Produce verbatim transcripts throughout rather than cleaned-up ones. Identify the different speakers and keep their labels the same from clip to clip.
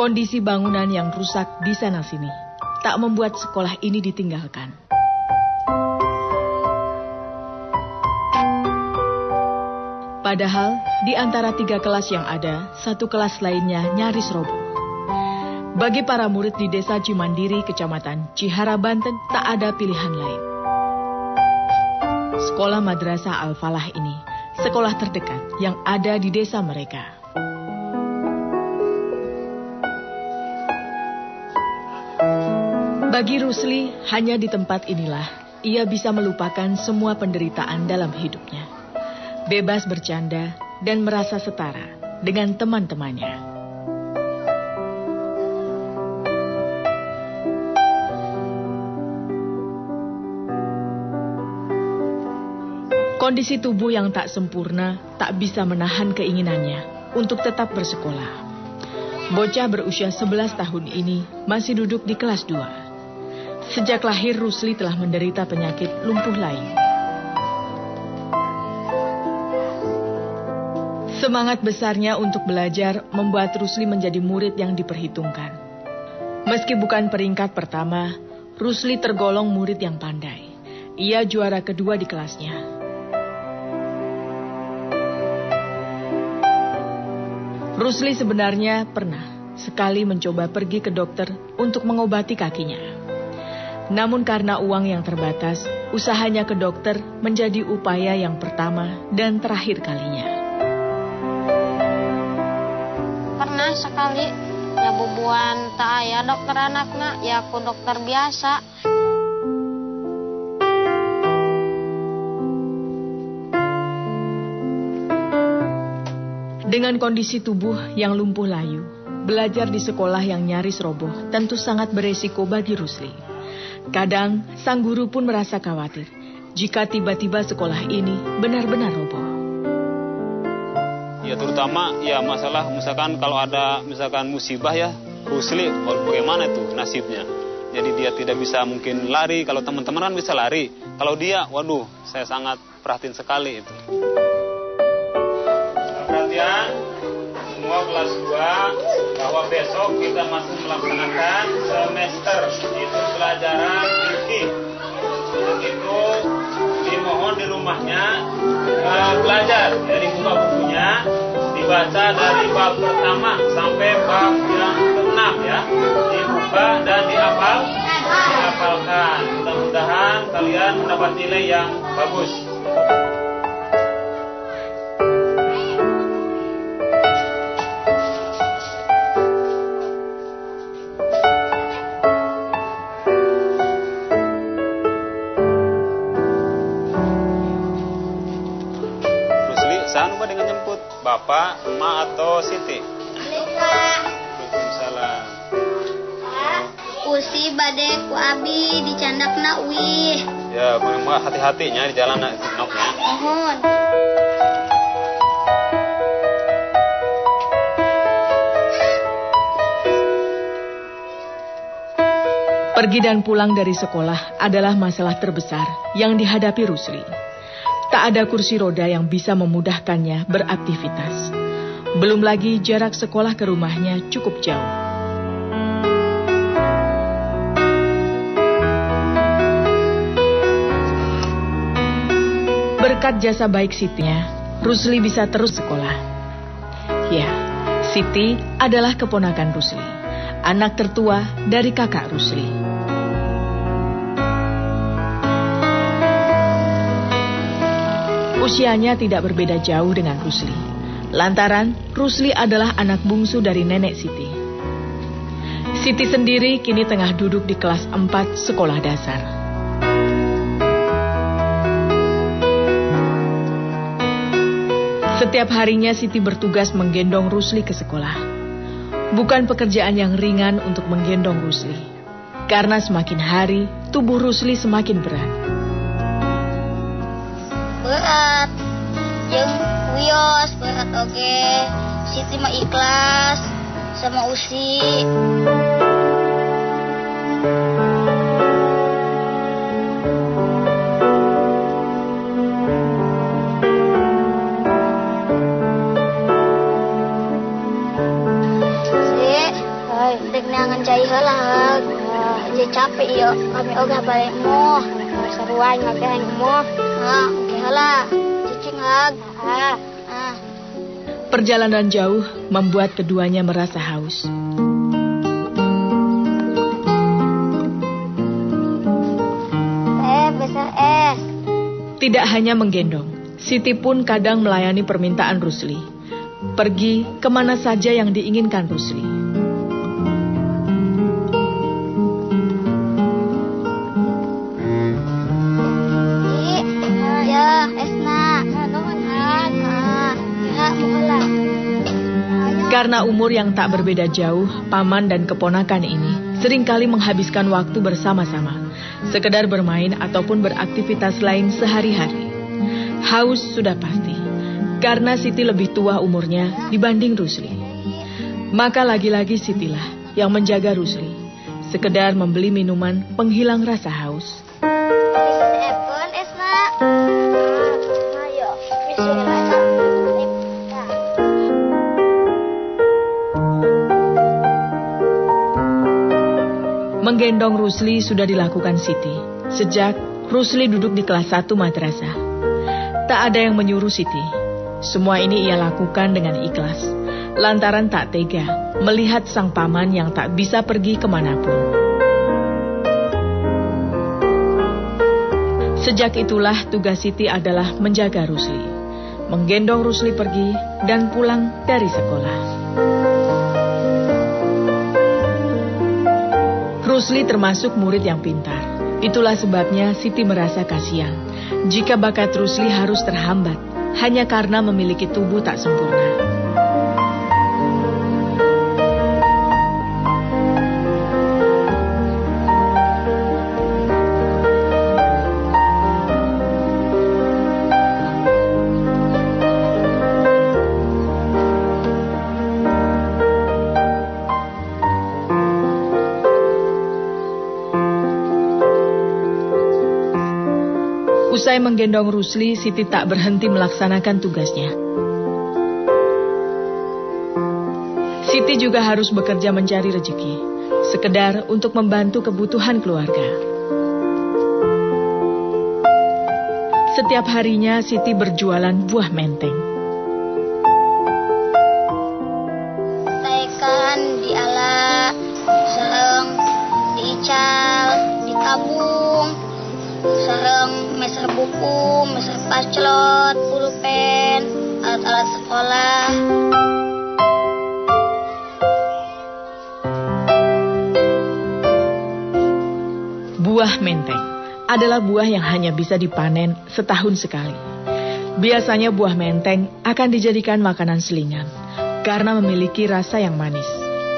Speaker 1: Kondisi bangunan yang rusak di sana-sini tak membuat sekolah ini ditinggalkan. Padahal di antara tiga kelas yang ada, satu kelas lainnya nyaris roboh. Bagi para murid di Desa Cimandiri, Kecamatan Cihara, Banten, tak ada pilihan lain. Sekolah Madrasah Al-Falah ini, sekolah terdekat yang ada di desa mereka. Bagi Rusli, hanya di tempat inilah ia bisa melupakan semua penderitaan dalam hidupnya. Bebas bercanda dan merasa setara dengan teman-temannya. Kondisi tubuh yang tak sempurna tak bisa menahan keinginannya untuk tetap bersekolah. Bocah berusia sebelas tahun ini masih duduk di kelas dua. Sejak lahir, Rusli telah menderita penyakit lumpuh layu. Semangat besarnya untuk belajar membuat Rusli menjadi murid yang diperhitungkan. Meski bukan peringkat pertama, Rusli tergolong murid yang pandai. Ia juara kedua di kelasnya. Rusli sebenarnya pernah sekali mencoba pergi ke dokter untuk mengobati kakinya. Namun karena uang yang terbatas, usahanya ke dokter menjadi upaya yang pertama dan terakhir kalinya.
Speaker 2: Pernah sekali, ya bubuan tak aya dokter anaknya, ya aku dokter biasa.
Speaker 1: Dengan kondisi tubuh yang lumpuh layu, belajar di sekolah yang nyaris roboh tentu sangat beresiko bagi Rusli. Kadang, sang guru pun merasa khawatir jika tiba-tiba sekolah ini benar-benar roboh.
Speaker 3: Ya terutama ya masalah misalkan kalau ada misalkan musibah ya, Rusli bagaimana itu nasibnya. Jadi dia tidak bisa mungkin lari, kalau teman-teman kan bisa lari. Kalau dia, waduh, saya sangat perhatiin sekali itu. Perhatian semua kelas dua bahwa besok kita masih melaksanakan semester itu pelajaran fikih. Untuk itu dimohon di rumahnya uh, belajar dari buka bukunya, dibaca dari bab pertama sampai bab yang keenam ya, dibuka dan dihafal, dihafalkan. Mudah-mudahan kalian mendapat nilai yang bagus. Bapak, emak, atau Siti? Waalaikumsalam.
Speaker 2: Usi bade ku abi dicandakna wih.
Speaker 3: Ya, emak hati-hatinya di jalan noknya.
Speaker 2: Mohon.
Speaker 1: Pergi dan pulang dari sekolah adalah masalah terbesar yang dihadapi Rusli. Tak ada kursi roda yang bisa memudahkannya beraktivitas. Belum lagi jarak sekolah ke rumahnya cukup jauh. Berkat jasa baik Sitinya, Rusli bisa terus sekolah. Ya, Siti adalah keponakan Rusli, anak tertua dari kakak Rusli. Usianya tidak berbeda jauh dengan Rusli. Lantaran Rusli adalah anak bungsu dari nenek Siti. Siti sendiri kini tengah duduk di kelas empat sekolah dasar. Setiap harinya Siti bertugas menggendong Rusli ke sekolah. Bukan pekerjaan yang ringan untuk menggendong Rusli. Karena semakin hari, tubuh Rusli semakin berat.
Speaker 2: Berat, jeung Wios berat oge. Siti mah ikhlas sama Usi.
Speaker 4: iyo kami oga balik mo. Seruan ngapain mo? Ah, okelah. Cicing hag. Ah, ah.
Speaker 1: Perjalanan jauh membuat keduanya merasa haus.
Speaker 4: Eh, besar es.
Speaker 1: Tidak hanya menggendong, Siti pun kadang melayani permintaan Rusli. Pergi kemana saja yang diinginkan Rusli.
Speaker 4: Ya, Esna. Ya, mukalah.
Speaker 1: Karena umur yang tak berbeda jauh, paman dan keponakan ini seringkali menghabiskan waktu bersama-sama, sekedar bermain ataupun beraktivitas lain sehari-hari. Haus sudah pasti, karena Siti lebih tua umurnya dibanding Rusli. Maka lagi-lagi Sitilah yang menjaga Rusli, sekedar membeli minuman penghilang rasa haus.
Speaker 4: Epon, Esna. Ayo, bismillah.
Speaker 1: Menggendong Rusli sudah dilakukan Siti sejak Rusli duduk di kelas satu madrasah. Tak ada yang menyuruh Siti. Semua ini ia lakukan dengan ikhlas, lantaran tak tega melihat sang paman yang tak bisa pergi kemanapun. Sejak itulah tugas Siti adalah menjaga Rusli, menggendong Rusli pergi dan pulang dari sekolah. Rusli termasuk murid yang pintar. Itulah sebabnya Siti merasa kasihan jika bakat Rusli harus terhambat hanya karena memiliki tubuh tak sempurna. Usai menggendong Rusli, Siti tak berhenti melaksanakan tugasnya. Siti juga harus bekerja mencari rezeki, sekedar untuk membantu kebutuhan keluarga. Setiap harinya Siti berjualan buah menteng.
Speaker 4: Taikan diala, sareng diical, dikabung, sareng meser buku, meser paclot, pulpen, alat-alat sekolah.
Speaker 1: Buah menteng adalah buah yang hanya bisa dipanen setahun sekali. Biasanya buah menteng akan dijadikan makanan selingan karena memiliki rasa yang manis.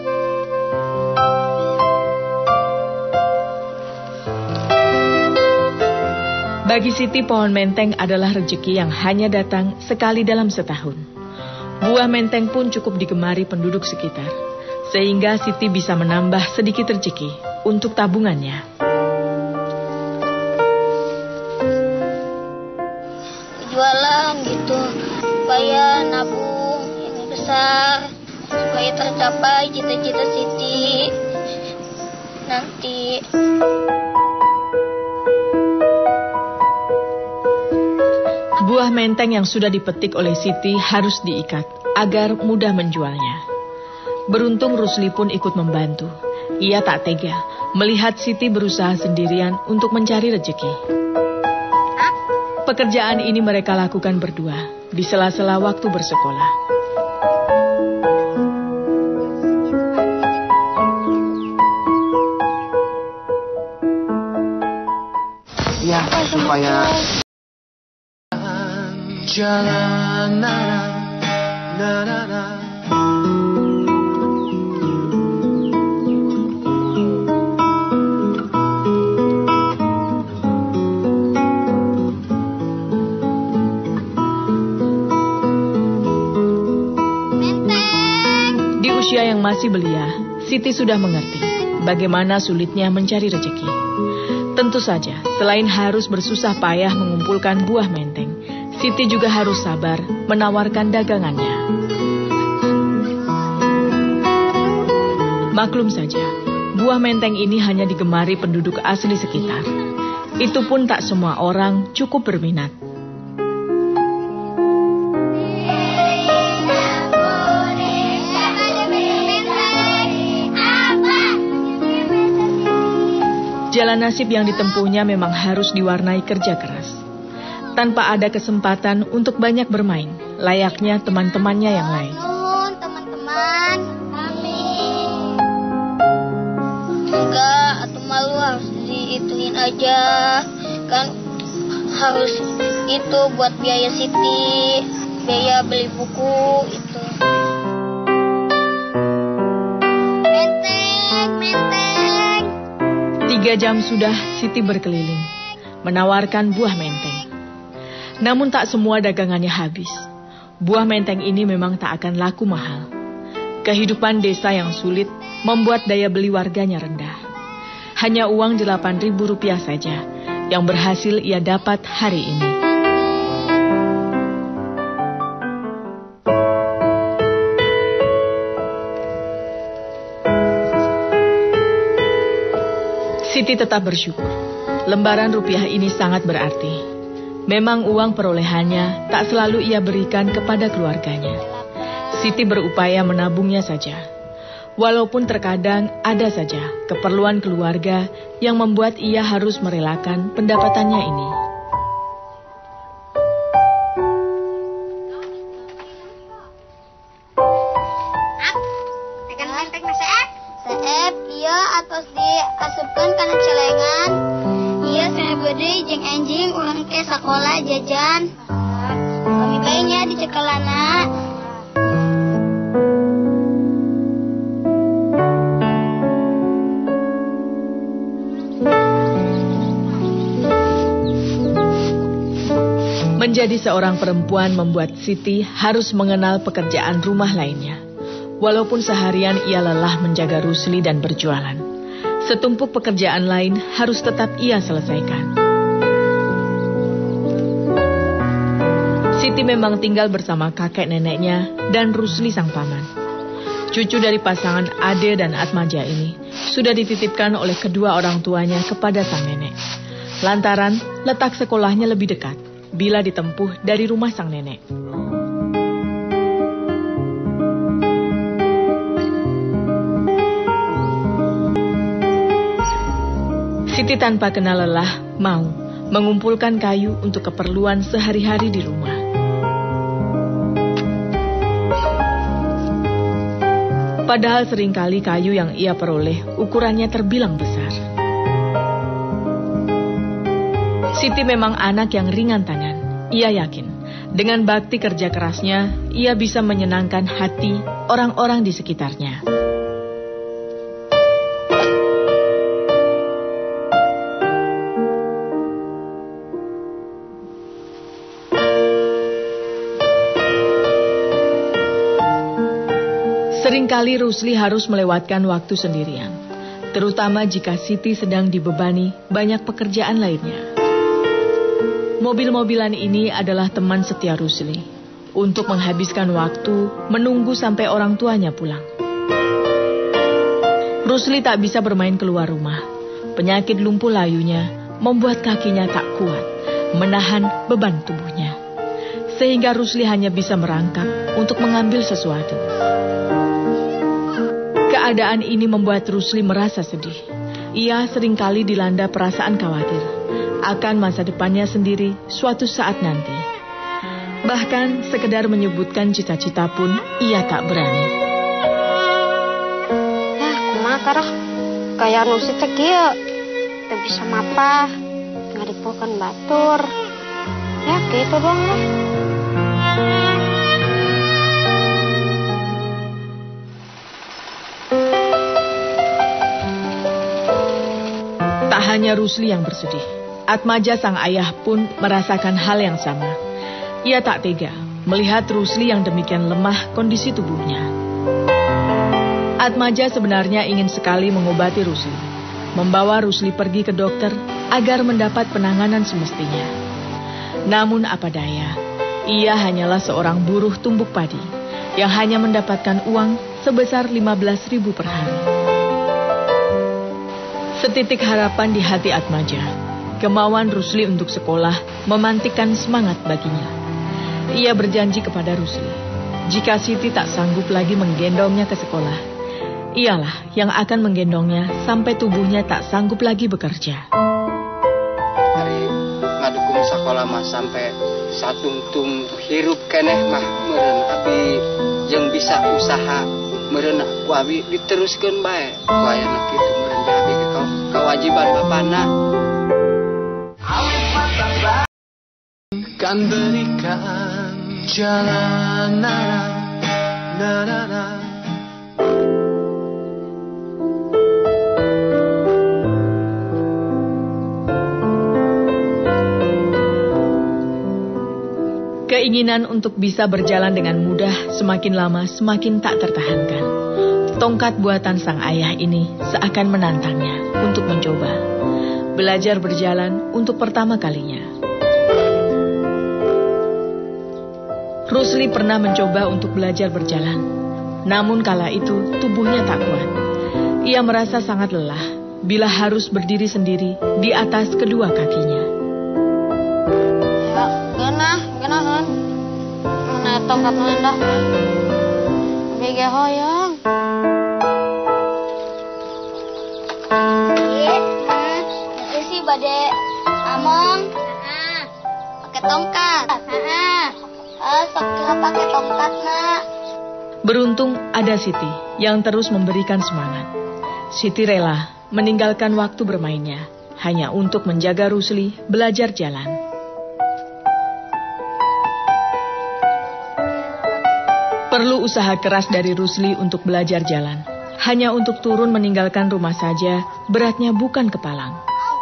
Speaker 1: Bagi Siti, pohon menteng adalah rezeki yang hanya datang sekali dalam setahun. Buah menteng pun cukup digemari penduduk sekitar, sehingga Siti bisa menambah sedikit rezeki untuk tabungannya.
Speaker 4: Jualan gitu, supaya nabung yang besar, supaya tercapai cita-cita Siti nanti.
Speaker 1: Buah menteng yang sudah dipetik oleh Siti harus diikat agar mudah menjualnya. Beruntung Rusli pun ikut membantu. Ia tak tega melihat Siti berusaha sendirian untuk mencari rezeki. Pekerjaan ini mereka lakukan berdua di sela-sela waktu bersekolah.
Speaker 5: Ya, supaya jalan na na na na.
Speaker 1: Di usia yang masih belia, Siti sudah mengerti bagaimana sulitnya mencari rezeki. Tentu saja, selain harus bersusah payah mengumpulkan buah menteng, Siti juga harus sabar menawarkan dagangannya. Maklum saja, buah menteng ini hanya digemari penduduk asli sekitar. Itu pun tak semua orang cukup berminat. Jalan nasib yang ditempuhnya memang harus diwarnai kerja keras. Tanpa ada kesempatan untuk banyak bermain, layaknya teman-temannya yang lain.
Speaker 4: Nun, teman-teman. Amin. Enggak, atau malu harus diituin aja. Kan harus itu buat biaya Siti, biaya beli buku itu. Menteng, menteng.
Speaker 1: Tiga jam sudah Siti berkeliling, menawarkan buah menteng. Namun tak semua dagangannya habis. Buah menteng ini memang tak akan laku mahal. Kehidupan desa yang sulit membuat daya beli warganya rendah. Hanya uang delapan ribu rupiah saja yang berhasil ia dapat hari ini. Siti tetap bersyukur. Lembaran rupiah ini sangat berarti. Memang uang perolehannya tak selalu ia berikan kepada keluarganya. Siti berupaya menabungnya saja. Walaupun terkadang ada saja keperluan keluarga yang membuat ia harus merelakan pendapatannya ini.
Speaker 4: Tekan menteng na Seep. Seep, iya atos diasupkan kana celengan. Iya, saya beri jeng enjing ulang ke sekolah jajan. Kami bayinya di cekelana.
Speaker 1: Menjadi seorang perempuan membuat Siti harus mengenal pekerjaan rumah lainnya. Walaupun seharian ia lelah menjaga Rusli dan berjualan, setumpuk pekerjaan lain harus tetap ia selesaikan. Siti memang tinggal bersama kakek neneknya dan Rusli sang paman. Cucu dari pasangan Ade dan Atmaja ini sudah dititipkan oleh kedua orang tuanya kepada sang nenek. Lantaran letak sekolahnya lebih dekat bila ditempuh dari rumah sang nenek. Siti tanpa kenal lelah mau mengumpulkan kayu untuk keperluan sehari-hari di rumah. Padahal seringkali kayu yang ia peroleh ukurannya terbilang besar. Siti memang anak yang ringan tangan. Ia yakin dengan bakti kerja kerasnya ia bisa menyenangkan hati orang-orang di sekitarnya. Seringkali Rusli harus melewatkan waktu sendirian, terutama jika Siti sedang dibebani banyak pekerjaan lainnya. Mobil-mobilan ini adalah teman setia Rusli untuk menghabiskan waktu menunggu sampai orang tuanya pulang. Rusli tak bisa bermain keluar rumah. Penyakit lumpuh layunya membuat kakinya tak kuat menahan beban tubuhnya, sehingga Rusli hanya bisa merangkak untuk mengambil sesuatu. Keadaan ini membuat Rusli merasa sedih. Ia seringkali dilanda perasaan khawatir akan masa depannya sendiri suatu saat nanti. Bahkan sekedar menyebutkan cita-cita pun ia tak berani.
Speaker 2: Ya, kumaha karah kayak anu si teh kieu teu bisa mapah ngaripulkeun batur. Ya, gitu doang lah.
Speaker 1: Tak hanya Rusli yang bersedih, Atmaja sang ayah pun merasakan hal yang sama. Ia tak tega melihat Rusli yang demikian lemah kondisi tubuhnya. Atmaja sebenarnya ingin sekali mengobati Rusli, membawa Rusli pergi ke dokter agar mendapat penanganan semestinya. Namun apa daya, ia hanyalah seorang buruh tumbuk padi yang hanya mendapatkan uang sebesar lima belas ribu per hari. Setitik harapan di hati Atmaja. Kemauan Rusli untuk sekolah memantikkan semangat baginya. Ia berjanji kepada Rusli, jika Siti tak sanggup lagi menggendongnya ke sekolah, ialah yang akan menggendongnya sampai tubuhnya tak sanggup lagi bekerja.
Speaker 6: Hari ngadukung sekolah mah sampai satungtung hirup keneh mah meureun abi yang bisa usaha meureun ku abi diteruskeun bae. Wayana kitu meureun abi kewajiban bapana.
Speaker 5: Kan berikan jalan na na na na.
Speaker 1: Keinginan untuk bisa berjalan dengan mudah semakin lama semakin tak tertahankan. Tongkat buatan sang ayah ini seakan menantangnya untuk mencoba belajar berjalan untuk pertama kalinya. Rusli pernah mencoba untuk belajar berjalan, namun kala itu tubuhnya tak kuat. Ia merasa sangat lelah bila harus berdiri sendiri di atas kedua kakinya.
Speaker 2: Ya, genah, genahan. Mana tongkat mana? Bege hoyong.
Speaker 4: Itu sih bade among. Pakai tongkat. Ah, sok pakai tongkat nak.
Speaker 1: Beruntung ada Siti yang terus memberikan semangat. Siti rela meninggalkan waktu bermainnya hanya untuk menjaga Rusli belajar jalan. Perlu usaha keras dari Rusli untuk belajar jalan. Hanya untuk turun meninggalkan rumah saja, beratnya bukan kepalang.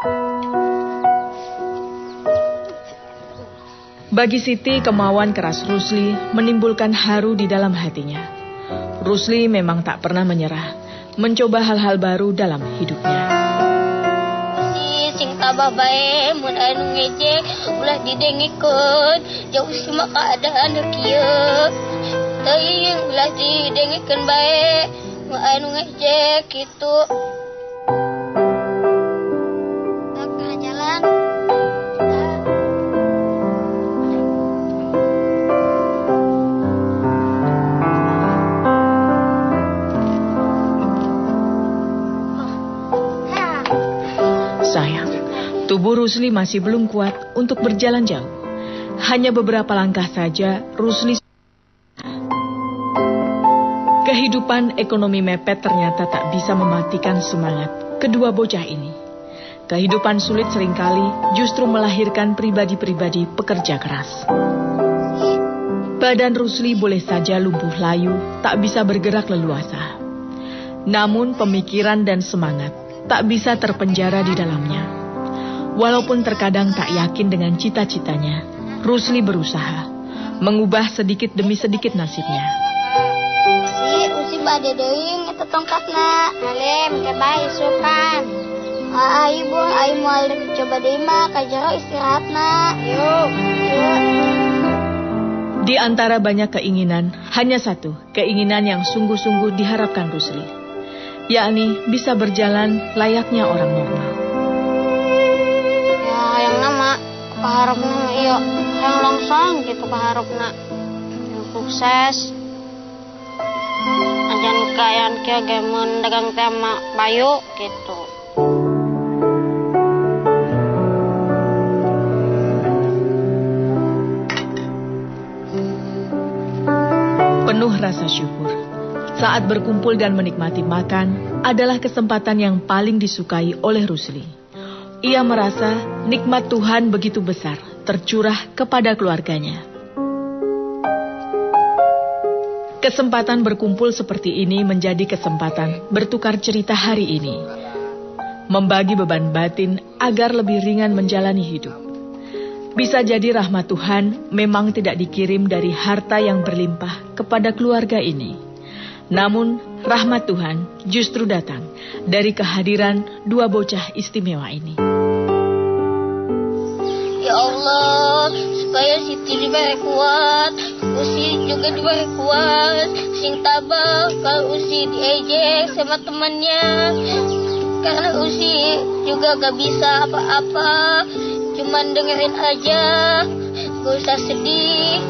Speaker 1: Bagi Siti, kemauan keras Rusli menimbulkan haru di dalam hatinya. Rusli memang tak pernah menyerah, mencoba hal-hal baru dalam hidupnya.
Speaker 4: Si sing tabah bae mun anu ngejek ulah didengikeun jauh si mah keadaan kieu. Teuing ulah didengikeun bae mun anu ngejek kitu. Tak jalan.
Speaker 1: Sayang, tubuh Rusli masih belum kuat untuk berjalan jauh. Hanya beberapa langkah saja Rusli. Kehidupan ekonomi mepet ternyata tak bisa mematikan semangat kedua bocah ini. Kehidupan sulit seringkali justru melahirkan pribadi-pribadi pekerja keras. Badan Rusli boleh saja lumpuh layu, tak bisa bergerak leluasa. Namun pemikiran dan semangat tak bisa terpenjara di dalamnya. Walaupun terkadang tak yakin dengan cita-citanya, Rusli berusaha mengubah sedikit demi sedikit nasibnya.
Speaker 4: Si usi bade deui eta tongkatna.
Speaker 2: Alim, ke bae sukan.
Speaker 4: Ah, ibu, ai moal coba deui mah ka jero istirahatna.
Speaker 2: Yuk, yuk.
Speaker 1: Di antara banyak keinginan, hanya satu keinginan yang sungguh-sungguh diharapkan Rusli, yakni bisa berjalan layaknya orang normal.
Speaker 2: Ya, yang nama keharapna iya, yang langsung gitu keharapna. Yang sukses. Ajan kayan kia gemen dagang tema bayu gitu.
Speaker 1: Penuh rasa syukur. Saat berkumpul dan menikmati makan adalah kesempatan yang paling disukai oleh Rusli. Ia merasa nikmat Tuhan begitu besar tercurah kepada keluarganya. Kesempatan berkumpul seperti ini menjadi kesempatan bertukar cerita hari ini. Membagi beban batin agar lebih ringan menjalani hidup. Bisa jadi rahmat Tuhan memang tidak dikirim dari harta yang berlimpah kepada keluarga ini. Namun, rahmat Tuhan justru datang dari kehadiran dua bocah istimewa ini.
Speaker 4: Ya Allah, supaya Siti diberi kuat, Usi juga diberi kuat. Sing tabah kalau Usi diejek sama temannya. Karena Usi juga gak bisa apa-apa, cuman dengerin aja, gak usah sedih.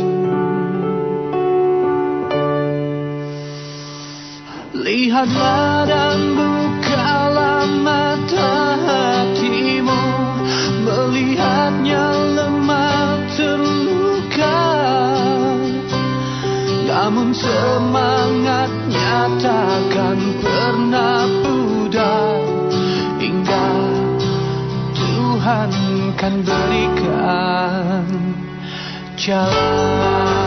Speaker 5: Lihatlah dan bukalah mata hatimu, melihatnya lemah terluka, namun semangatnya takkan pernah pudar hingga Tuhan kan berikan jalan.